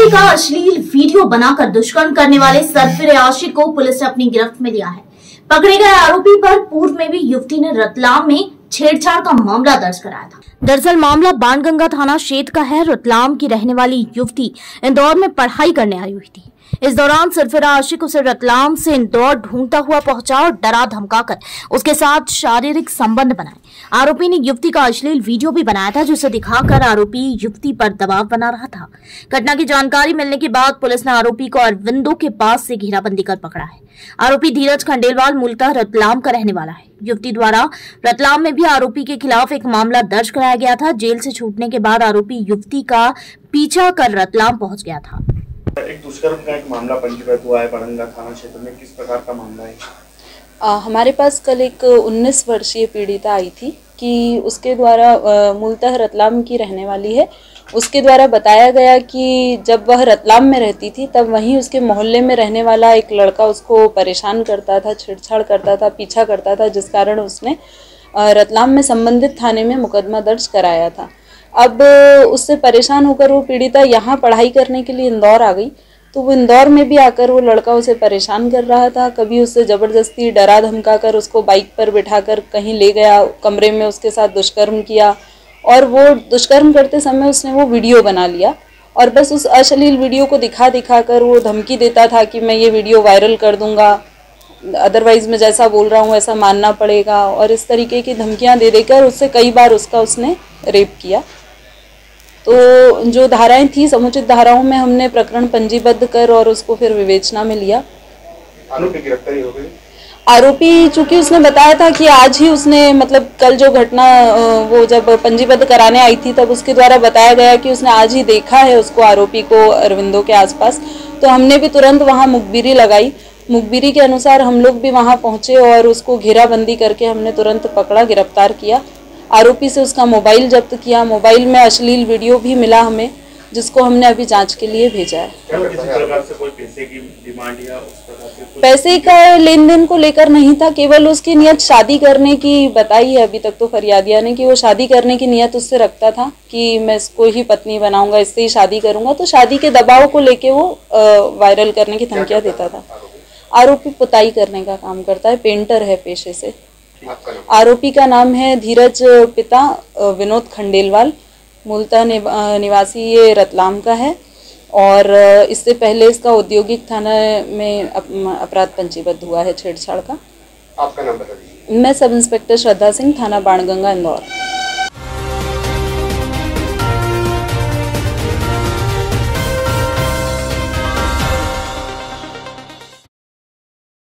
युवती का अश्लील वीडियो बनाकर दुष्कर्म करने वाले सरफिरे आशिक को पुलिस ने अपनी गिरफ्त में लिया है। पकड़े गए आरोपी पर पूर्व में भी युवती ने रतलाम में छेड़छाड़ का मामला दर्ज कराया था। दरअसल मामला बाणगंगा थाना क्षेत्र का है। रतलाम की रहने वाली युवती इंदौर में पढ़ाई करने आई हुई थी। इस दौरान सरफिरा आशिक उसे रतलाम से इंदौर ढूंढता हुआ पहुंचा और डरा धमकाकर उसके साथ शारीरिक संबंध बनाए। आरोपी ने युवती का अश्लील वीडियो भी बनाया था, जिसे दिखाकर आरोपी युवती पर दबाव बना रहा था। घटना की जानकारी मिलने के बाद पुलिस ने आरोपी को अरविंदो के पास से घेराबंदी कर पकड़ा है। आरोपी धीरज खंडेलवाल मूलतः रतलाम का रहने वाला है। युवती द्वारा रतलाम में भी आरोपी के खिलाफ एक मामला दर्ज कराया गया था। जेल से छूटने के बाद आरोपी युवती का पीछा कर रतलाम पहुंच गया था। एक दुष्कर्म का एक मामला पंजीबद्ध हुआ है बाणगंगा थाना क्षेत्र में, किस प्रकार का मामला है? हमारे पास कल एक 19 वर्षीय पीड़िता आई थी कि उसके द्वारा मूलतः रतलाम की रहने वाली है। उसके द्वारा बताया गया कि जब वह रतलाम में रहती थी तब वहीं उसके मोहल्ले में रहने वाला एक लड़का उसको परेशान करता था, छेड़छाड़ करता था, पीछा करता था, जिस कारण उसने रतलाम में संबंधित थाने में मुकदमा दर्ज कराया था। अब उससे परेशान होकर वो पीड़िता यहाँ पढ़ाई करने के लिए इंदौर आ गई, तो वो इंदौर में भी आकर वो लड़का उसे परेशान कर रहा था। कभी उससे ज़बरदस्ती डरा धमका कर उसको बाइक पर बिठाकर कहीं ले गया, कमरे में उसके साथ दुष्कर्म किया और वो दुष्कर्म करते समय उसने वो वीडियो बना लिया और बस उस अश्लील वीडियो को दिखा कर वो धमकी देता था कि मैं ये वीडियो वायरल कर दूंगा, अदरवाइज़ मैं जैसा बोल रहा हूँ ऐसा मानना पड़ेगा, और इस तरीके की धमकियाँ दे देकर उससे कई बार उसने रेप किया। तो जो धाराएं थी समुचित धाराओं में हमने प्रकरण पंजीबद्ध कर और उसको फिर विवेचना में लिया। आरोपी की गिरफ्तारी हो गई। आरोपी चूंकि उसने बताया था कि आज ही उसने मतलब कल जो घटना वो जब पंजीबद्ध कराने आई थी तब उसके द्वारा बताया गया कि उसने आज ही देखा है उसको, आरोपी को अरविंदो के आसपास। तो हमने भी तुरंत वहाँ मुखबिरी लगाई। मुखबिरी के अनुसार हम लोग भी वहाँ पहुँचे और उसको घेराबंदी करके हमने तुरंत पकड़ा, गिरफ्तार किया। आरोपी से उसका मोबाइल जब्त किया। मोबाइल में अश्लील वीडियो भी मिला हमें, जिसको हमने अभी जांच के लिए भेजा है। किसी प्रकार से कोई पैसे की डिमांड या उस प्रकार से पैसे का लेन देन को लेकर नहीं था, केवल उसकी नियत शादी करने की बताई है अभी तक तो फरियादिया ने, कि वो शादी करने की नियत उससे रखता था कि मैं इसको ही पत्नी बनाऊंगा, इससे ही शादी करूंगा। तो शादी के दबाव को लेके वो वायरल करने की धमकियां देता था। आरोपी पुताई करने का काम करता है, पेंटर है पेशे से। आरोपी का नाम है धीरज, पिता विनोद खंडेलवाल, मूलतः निवासी ये रतलाम का है और इससे पहले इसका औद्योगिक थाना में अपराध पंजीबद्ध हुआ है छेड़छाड़ का। आपका नाम बता दीजिए। मैं सब इंस्पेक्टर श्रद्धा सिंह, थाना बाणगंगा, इंदौर।